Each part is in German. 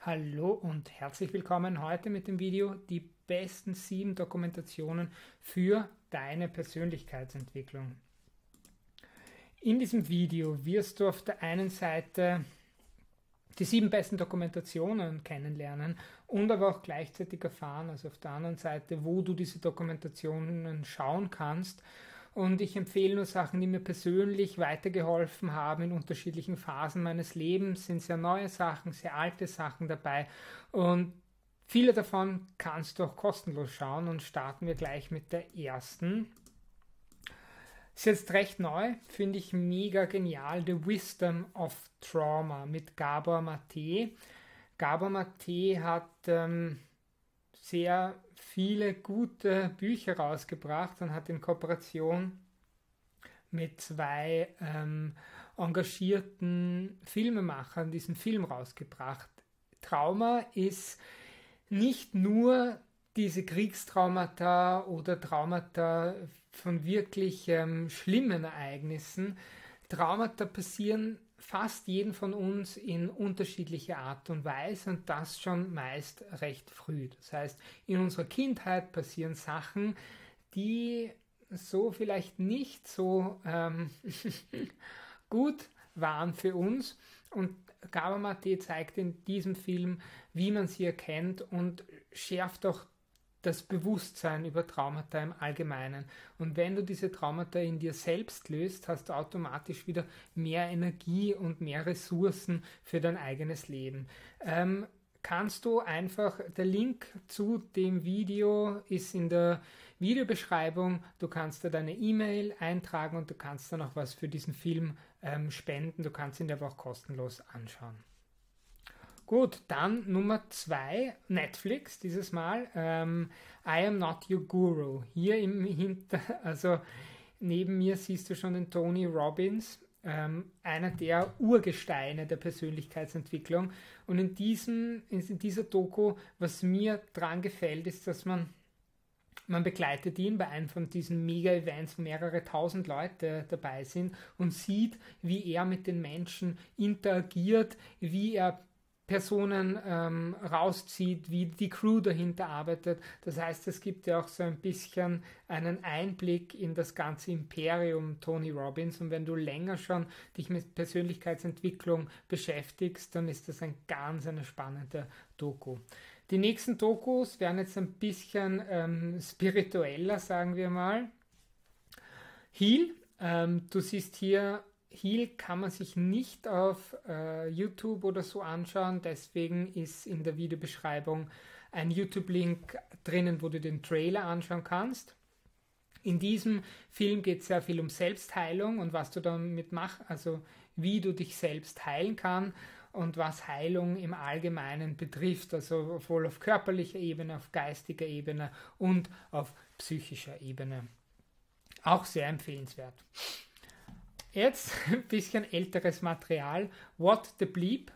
Hallo und herzlich willkommen heute mit dem Video die besten 7 Dokumentationen für deine Persönlichkeitsentwicklung. In diesem Video wirst du auf der einen Seite die 7 besten Dokumentationen kennenlernen und aber auch gleichzeitig erfahren, also auf der anderen Seite, wo du diese Dokumentationen schauen kannst. Und ich empfehle nur Sachen, die mir persönlich weitergeholfen haben in unterschiedlichen Phasen meines Lebens. Sind sehr neue Sachen, sehr alte Sachen dabei. Und viele davon kannst du auch kostenlos schauen. Und starten wir gleich mit der ersten. Ist jetzt recht neu, finde ich mega genial. The Wisdom of Trauma mit Gabor Mate. Gabor Mate hat sehr viele gute Bücher rausgebracht und hat in Kooperation mit 2 engagierten Filmemachern diesen Film rausgebracht. Trauma ist nicht nur diese Kriegstraumata oder Traumata von wirklich schlimmen Ereignissen. Traumata passieren fast jeden von uns in unterschiedlicher Art und Weise und das schon meist recht früh. Das heißt, in unserer Kindheit passieren Sachen, die so vielleicht nicht so gut waren für uns, und Gabor Mate zeigt in diesem Film, wie man sie erkennt und schärft auch das Bewusstsein über Traumata im Allgemeinen. Und wenn du diese Traumata in dir selbst löst, hast du automatisch wieder mehr Energie und mehr Ressourcen für dein eigenes Leben. Kannst du einfach, der Link zu dem Video ist in der Videobeschreibung, du kannst da deine E-Mail eintragen und du kannst dann auch was für diesen Film spenden, du kannst ihn dir aber auch kostenlos anschauen. Gut, dann Nummer 2, Netflix dieses Mal, I Am Not Your Guru. Hier also neben mir siehst du schon den Tony Robbins, einer der Urgesteine der Persönlichkeitsentwicklung. Und in dieser Doku, was mir dran gefällt, ist, dass man begleitet ihn bei einem von diesen Mega-Events, wo mehrere tausend Leute dabei sind und sieht, wie er mit den Menschen interagiert, wie er Personen rauszieht, wie die Crew dahinter arbeitet. Das heißt, es gibt ja auch so ein bisschen einen Einblick in das ganze Imperium Tony Robbins, und wenn du länger schon dich mit Persönlichkeitsentwicklung beschäftigst, dann ist das eine spannende Doku. Die nächsten Dokus werden jetzt ein bisschen spiritueller, sagen wir mal. Heal, du siehst hier, Heal kann man sich nicht auf YouTube oder so anschauen, deswegen ist in der Videobeschreibung ein YouTube-Link drinnen, wo du den Trailer anschauen kannst. In diesem Film geht es sehr viel um Selbstheilung und was du damit machst, also wie du dich selbst heilen kannst und was Heilung im Allgemeinen betrifft, also sowohl auf körperlicher Ebene, auf geistiger Ebene und auf psychischer Ebene. Auch sehr empfehlenswert. Jetzt ein bisschen älteres Material. What the Bleep.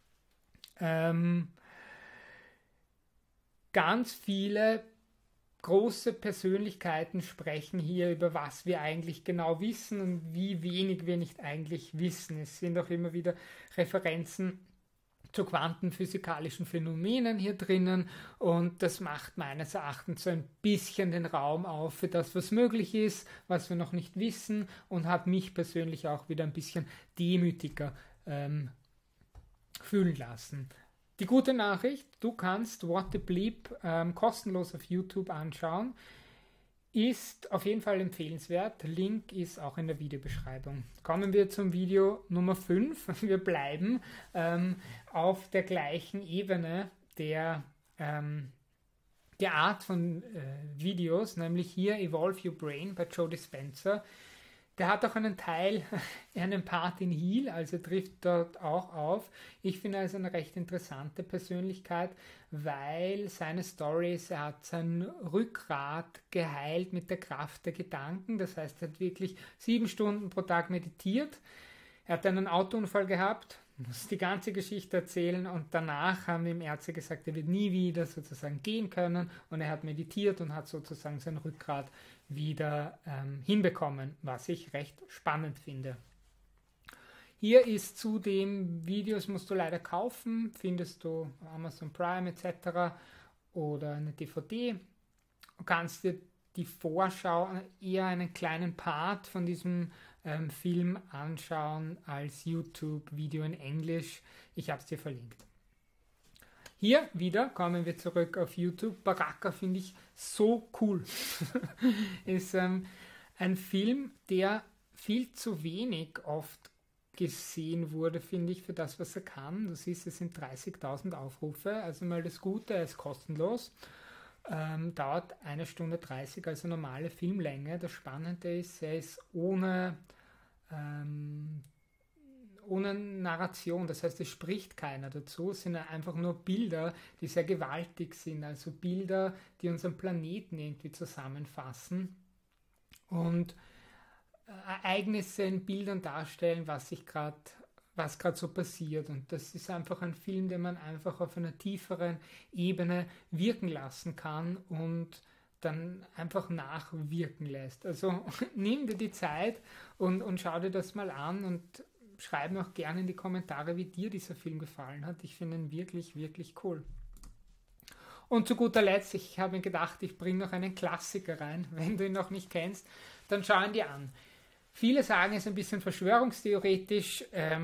Ganz viele große Persönlichkeiten sprechen hier über, was wir eigentlich genau wissen und wie wenig wir nicht eigentlich wissen. Es sind auch immer wieder Referenzen zu quantenphysikalischen Phänomenen hier drinnen, und das macht meines Erachtens so ein bisschen den Raum auf für das, was möglich ist, was wir noch nicht wissen, und hat mich persönlich auch wieder ein bisschen demütiger fühlen lassen. Die gute Nachricht, du kannst What the Bleep kostenlos auf YouTube anschauen. Ist auf jeden Fall empfehlenswert. Link ist auch in der Videobeschreibung. Kommen wir zum Video Nummer 5. Wir bleiben auf der gleichen Ebene der Art von Videos, nämlich hier Evolve Your Brain bei Joe Dispenza. Der hat auch einen Part in Heal, also trifft dort auch auf. Ich finde, er ist eine recht interessante Persönlichkeit, weil seine Story ist, er hat sein Rückgrat geheilt mit der Kraft der Gedanken. Das heißt, er hat wirklich 7 Stunden pro Tag meditiert. Er hat einen Autounfall gehabt, muss die ganze Geschichte erzählen, und danach haben ihm Ärzte gesagt, er wird nie wieder sozusagen gehen können, und er hat meditiert und hat sozusagen sein Rückgrat wieder hinbekommen, was ich recht spannend finde. Hier ist zudem Videos, musst du leider kaufen, findest du Amazon Prime etc. oder eine DVD. Du kannst dir die Vorschau, eher einen kleinen Part von diesem Film anschauen als YouTube-Video in Englisch. Ich habe es dir verlinkt. Hier wieder kommen wir zurück auf YouTube. Baraka finde ich so cool. Ist ein Film, der viel zu wenig oft gesehen wurde, finde ich, für das, was er kann. Du siehst, es sind 30.000 Aufrufe. Also mal das Gute, er ist kostenlos. Dauert 1 Stunde 30, also normale Filmlänge. Das Spannende ist, er ist ohne Narration, das heißt, es spricht keiner dazu, es sind einfach nur Bilder, die sehr gewaltig sind, also Bilder, die unseren Planeten irgendwie zusammenfassen und Ereignisse in Bildern darstellen, was gerade so passiert. Und das ist einfach ein Film, den man einfach auf einer tieferen Ebene wirken lassen kann und dann einfach nachwirken lässt. Also nimm dir die Zeit und schau dir das mal an und schreib mir auch gerne in die Kommentare, wie dir dieser Film gefallen hat. Ich finde ihn wirklich, wirklich cool. Und zu guter Letzt, ich habe mir gedacht, ich bringe noch einen Klassiker rein. Wenn du ihn noch nicht kennst, dann schau ihn dir an. Viele sagen, es ist ein bisschen verschwörungstheoretisch.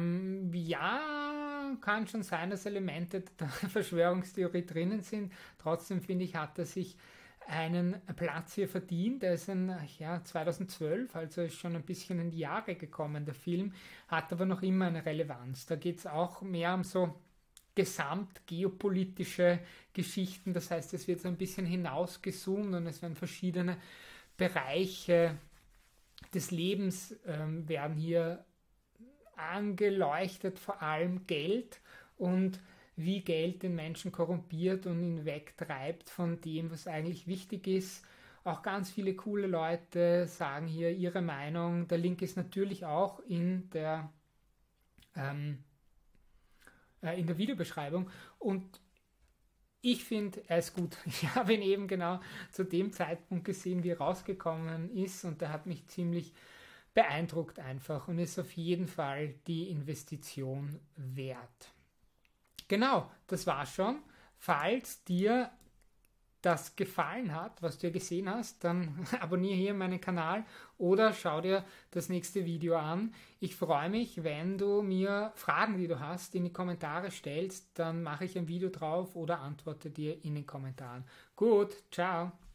Ja, kann schon sein, dass Elemente der Verschwörungstheorie drinnen sind. Trotzdem finde ich, hat er sich einen Platz hier verdient. Der ist 2012, also ist schon ein bisschen in die Jahre gekommen, der Film, hat aber noch immer eine Relevanz. Da geht es auch mehr um so gesamtgeopolitische Geschichten. Das heißt, es wird so ein bisschen hinausgezoomt und es werden verschiedene Bereiche des Lebens werden hier angeleuchtet, vor allem Geld und wie Geld den Menschen korrumpiert und ihn wegtreibt von dem, was eigentlich wichtig ist. Auch ganz viele coole Leute sagen hier ihre Meinung. Der Link ist natürlich auch in der Videobeschreibung und ich finde, er ist gut. Ich habe ihn eben genau zu dem Zeitpunkt gesehen, wie er rausgekommen ist und der hat mich ziemlich beeindruckt einfach und ist auf jeden Fall die Investition wert. Genau, das war's schon. Falls dir das gefallen hat, was du hier gesehen hast, dann abonniere hier meinen Kanal oder schau dir das nächste Video an. Ich freue mich, wenn du mir Fragen, die du hast, in die Kommentare stellst. Dann mache ich ein Video drauf oder antworte dir in den Kommentaren. Gut, ciao.